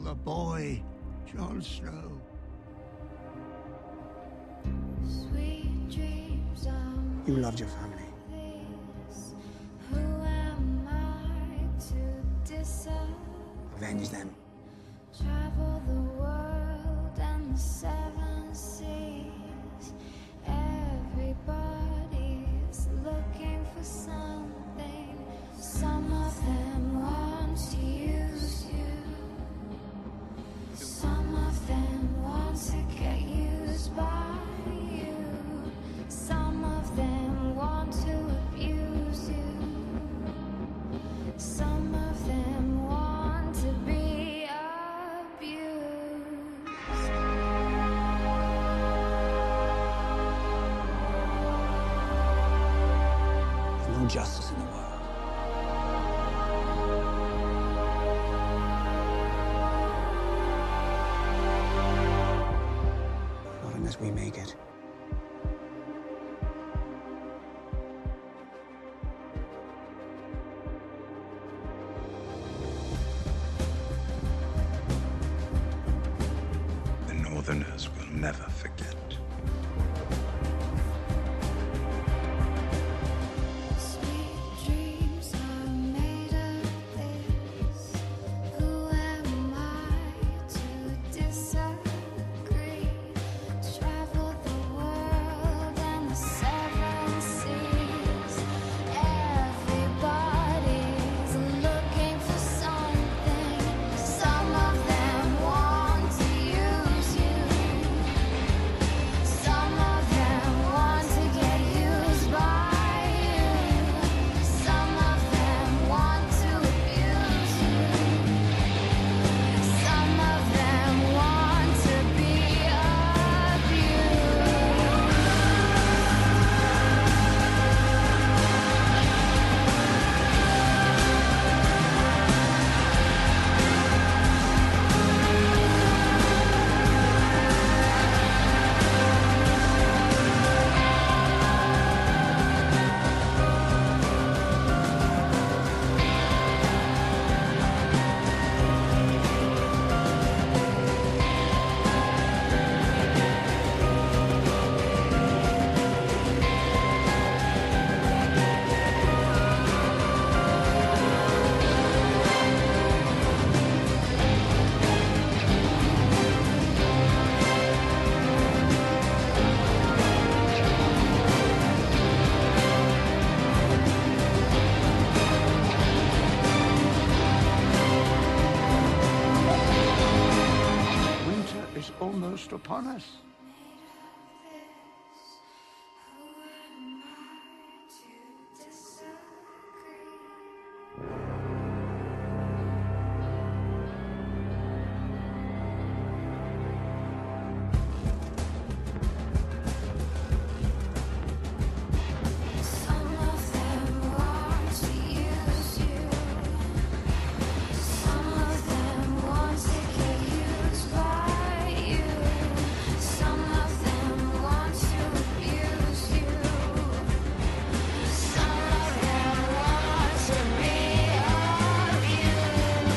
the boy, Jon Snow. Sweet dreams You loved your family. Who am I to decide? Avenge them. Travel the world and the seven seas. Everybody's looking for something. Some of them want to use you. Some of them want to get used by you. Some of them want to abuse you. Some of them want to be abused. There's no justice in the world. Not unless we make it. The Northerners will never forget. Sweet dreams are made of this. Who am I to disagree? Travel the world and the seven seas. Everybody's looking for something. Some of them want to use you. Some of them want to get used by you. Some of them want to abuse you. Some of them want to be abused. Winter is almost upon us. Who am I to disagree? Some of them want to use you. Some of them want to get used by you. Some of them want to abuse you. Some of them want to be abused.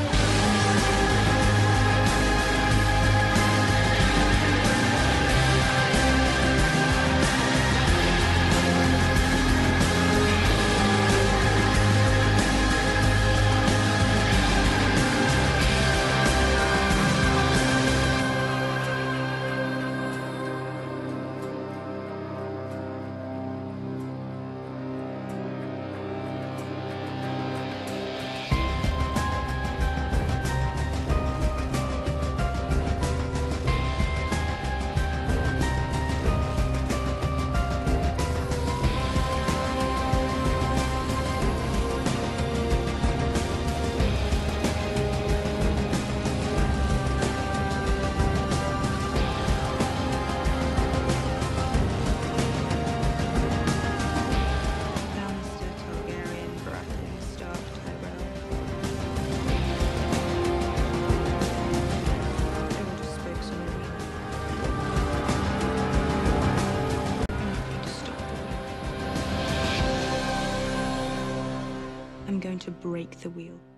Lannister, Targaryen, Baratheon, Stark, Tyrell. They all just spoke some arena. I'm going to stop the wheel. I'm going to break the wheel.